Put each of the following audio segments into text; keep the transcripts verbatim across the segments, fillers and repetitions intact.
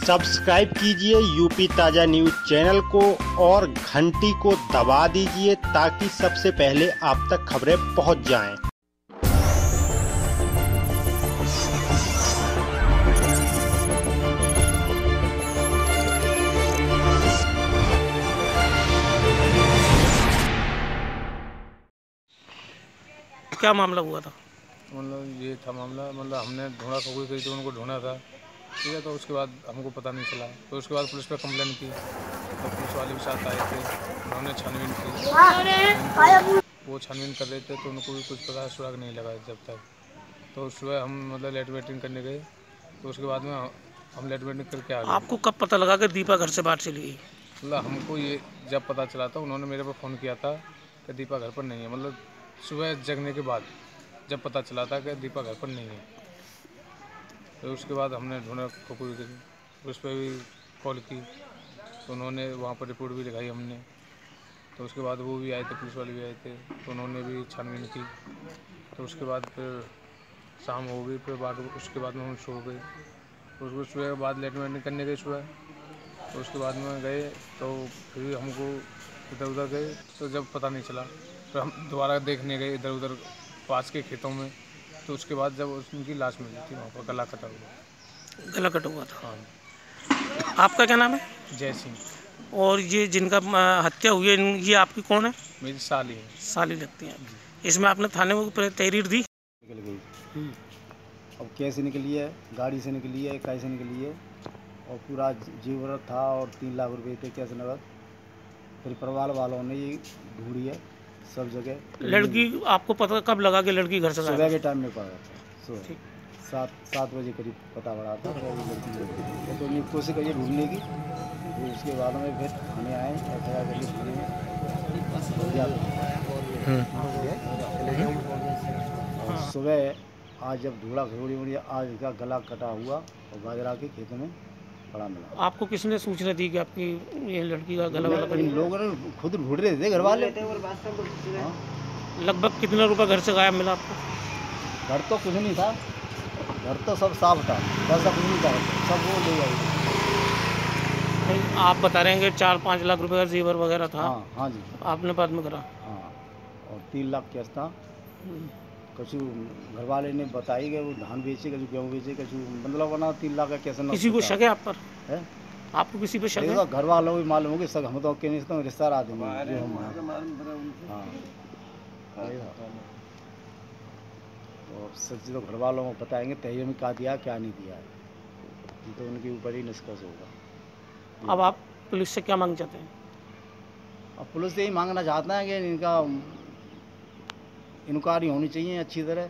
Subscribe कीजिए UP ताज़ा news channel को और घंटी को दबा दीजिए ताकि सबसे पहले आप तक खबरें पहुंच जाएं। क्या मामला हुआ था? मतलब ये था मामला, मतलब हमने ढूंढा, खबूल करी तो उनको ढूंढा था, ठीक है। तो उसके बाद हमको पता नहीं चला, तो उसके बाद पुलिस पे कंप्लेन की, तो पुलिस वाले भी साथ आए थे, उन्होंने छानबीन की, वो छानबीन कर रहे थे तो उनको भी कुछ पता सुराग नहीं लगा जब तक। तो सुबह हम मतलब लेट वेटिंग करने गए, तो उसके बाद में हम लेट वेटिंग करके आ गए। आपको कब पता लगा कि दीपा घर से बाहर चली गई? मतलब हमको ये जब पता चला था, उन्होंने मेरे पर फ़ोन किया था कि दीपा घर पर नहीं है। मतलब सुबह जगने के बाद जब पता चला था कि दीपा घर पर नहीं है, तो उसके बाद हमने ढूंढा, खबूल करी, उस पर भी कॉल की, तो उन्होंने वहाँ पर रिपोर्ट भी लिखाई हमने। तो उसके बाद वो भी आए थे, पुलिस वाले भी आए थे, तो उन्होंने भी छानबीन की। तो उसके बाद फिर शाम हो गई, फिर बाद उसके बाद में हम सो गए। तो उसको सुबह के बाद लेट वेटिंग करने गए सुबह, तो उसके बाद में गए तो फिर हमको इधर उधर गए, तो जब पता नहीं चला फिर हम दोबारा देखने गए इधर उधर पास के खेतों में, तो उसके बाद जब उनकी लाश मिली थी वहाँ पर गला कटा हुआ। गला कटा हुआ था। हाँ। आपका क्या नाम है? जय सिंह। और ये जिनका अ, हत्या हुई है, ये आपकी कौन है? मेरी साली है। साली लगती है। इसमें आपने थाने में तहरीर दी? निकल गई। अब कैसे निकली है, गाड़ी से निकली है, कैसे निकली है, और पूरा जेवर था और तीन लाख रुपए थे कैसे नगद। फिर परिवार वालों ने ये ढूंढी है सब जगह। लड़की आपको पता कब लगा कि लड़की घर से गायब सुबह है? के टाइम में पड़ा था, सुबह सात सात बजे करीब पता पड़ा था। तो लड़की लड़की तो ये कोशिश करिए ढूंढने की, फिर उसके बाद में फिर थाने आए, एफ आई आर करके थाने में। और सुबह आज जब ढूंढा खबूरी मुड़ी, आज का गला कटा हुआ और बाजरा के खेतों में पड़ा मिला। आपको किसने सूचना दी कि आपकी ये लड़की का गला वाला? इन लोगों ने खुद ढूंढ रहे थे घर वाले। हाँ। लगभग कितना रुपया घर से गायब मिला आपको? घर तो कुछ नहीं था, घर तो सब साफ था, पैसा कुछ नहीं था, सब वो ले गए। नहीं, आप बता रहे हैं कि चार पाँच लाख रुपए का जेवर वगैरह था। हाँ हाँ जी। आपने बाद में करा? हाँ, और तीन लाख कैश था। कछु घर वाले ने बताई कि वो धान बेचे, कछु गेहूँ बेचे, कछु मतलब बना तीन लाख का कैसे। किसी को शक है आप पर? है? आपको किसी पे शक है? देखो घर वालों को भी मालूम होगी, सब हम तो कह नहीं सकते, रिश्तेदार आदमी जो हम। हाँ, और सच्ची तो घर वालों को बताएंगे तहरीर में क्या दिया क्या नहीं दिया है, तो उनके ऊपर ही निष्कर्ष होगा। अब आप पुलिस से क्या मांग चाहते हैं? अब पुलिस से यही मांगना चाहते हैं कि इनका इंक्वायरी होनी चाहिए अच्छी तरह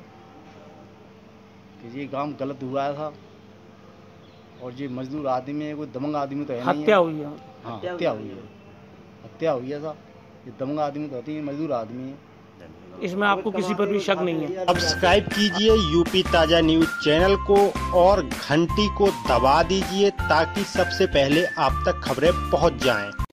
कि ये काम गलत हुआ था, और ये मजदूर आदमी है, कोई दमंग आदमी तो है नहीं। हत्या हुई है? हाँ, हत्या हुई है, हत्या हुई है साहब। ये दमंग आदमी तो होती है, मजदूर आदमी है। इसमें आपको किसी पर भी शक नहीं है? सब्सक्राइब कीजिए यूपी ताज़ा न्यूज़ चैनल को और घंटी को दबा दीजिए ताकि सबसे पहले आप तक खबरें पहुंच जाएं।